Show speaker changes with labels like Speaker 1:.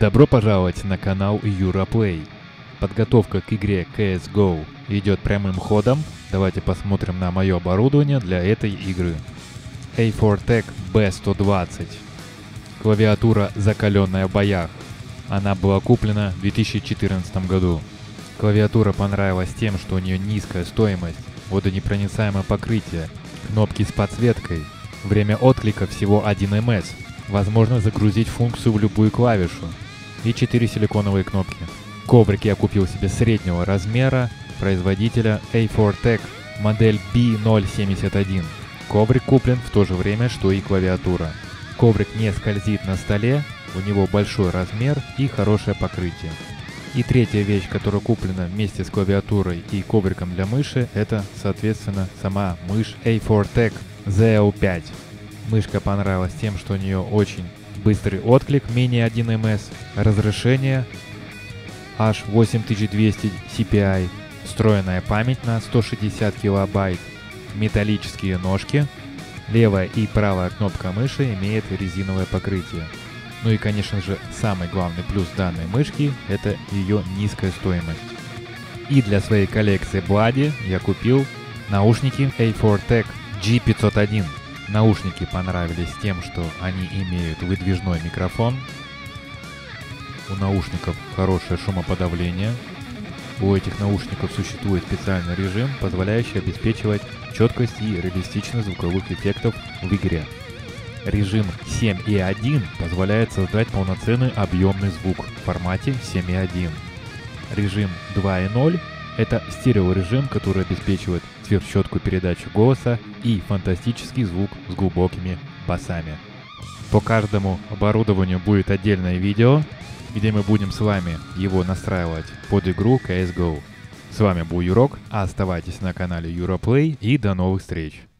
Speaker 1: Добро пожаловать на канал Europlay. Подготовка к игре CSGO идет прямым ходом. Давайте посмотрим на мое оборудование для этой игры. A4Tech B120. Клавиатура, закаленная в боях. Она была куплена в 2014 году. Клавиатура понравилась тем, что у нее низкая стоимость, водонепроницаемое покрытие, кнопки с подсветкой, время отклика всего 1 ms, возможно загрузить функцию в любую клавишу и 4 силиконовые кнопки. Коврик я купил себе среднего размера, производителя A4Tech, модель B071. Коврик куплен в то же время, что и клавиатура. Коврик не скользит на столе, у него большой размер и хорошее покрытие. И третья вещь, которая куплена вместе с клавиатурой и ковриком для мыши, это, соответственно, сама мышь A4Tech ZL5. Мышка понравилась тем, что у нее очень быстрый отклик, менее 1 ms, разрешение аж 8200 CPI, встроенная память на 160 килобайт, металлические ножки, левая и правая кнопка мыши имеет резиновое покрытие. Ну и, конечно же, самый главный плюс данной мышки – это ее низкая стоимость. И для своей коллекции Bloody я купил наушники A4Tech G501. Наушники понравились тем, что они имеют выдвижной микрофон. У наушников хорошее шумоподавление. У этих наушников существует специальный режим, позволяющий обеспечивать четкость и реалистичность звуковых эффектов в игре. Режим 7.1 позволяет создать полноценный объемный звук в формате 7.1. Режим 2.0 – это стереорежим, который обеспечивает сверхчеткую передачу голоса и фантастический звук с глубокими басами. По каждому оборудованию будет отдельное видео, где мы будем с вами его настраивать под игру CSGO. С вами был Юрок, оставайтесь на канале Europlay и до новых встреч!